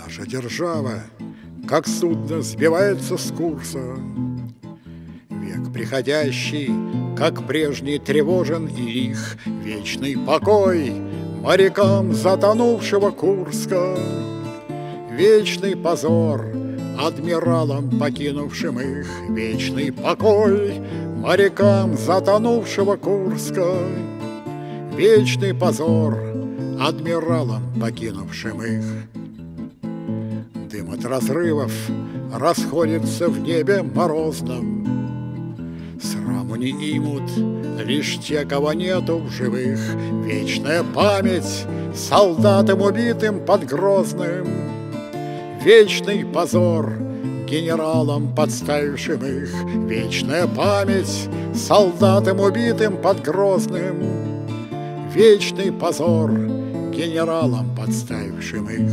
Наша держава, как судно, сбивается с курса. Век приходящий, как прежний, тревожен и лих. Вечный покой морякам затонувшего Курска. Вечный позор адмиралам, покинувшим их. Вечный покой морякам затонувшего Курска. Вечный позор адмиралам, покинувшим их. Дым от разрывов расходится в небе морозном. Сраму не имут лишь те, кого нету в живых. Вечная память солдатам, убитым под Грозным. Вечный позор генералам, подставившим их. Вечная память солдатам, убитым под Грозным. Вечный позор генералам, подставившим их.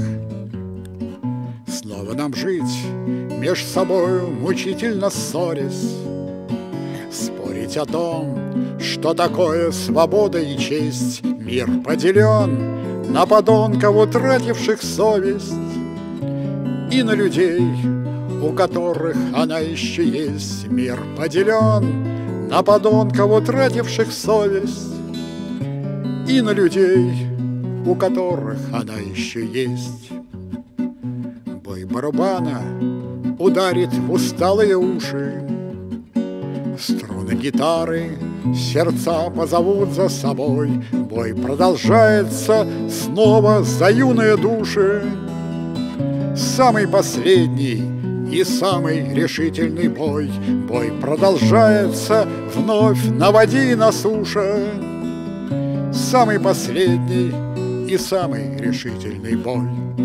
Снова нам жить меж собою, мучительно ссорясь, спорить о том, что такое свобода и честь. Мир поделен на подонков, утративших совесть, и на людей, у которых она еще есть. Мир поделен на подонков, утративших совесть, и на людей, у которых она еще есть. Бой барабана ударит в усталые уши, струны гитары сердца позовут за собой. Бой продолжается снова за юные души. Самый последний и самый решительный бой. Бой продолжается вновь на воде и на суше. Самый последний и самый решительный бой.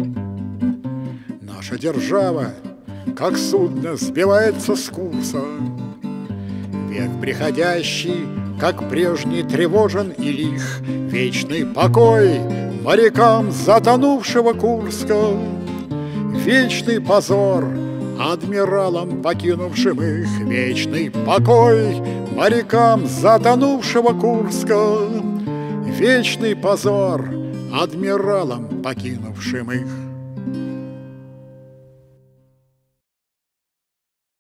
Наша держава, как судно, сбивается с курса. Век приходящий, как прежний, тревожен и лих. Вечный покой морякам затонувшего Курска. Вечный позор адмиралам, покинувшим их. Вечный покой морякам затонувшего Курска. Вечный позор адмиралам, покинувшим их.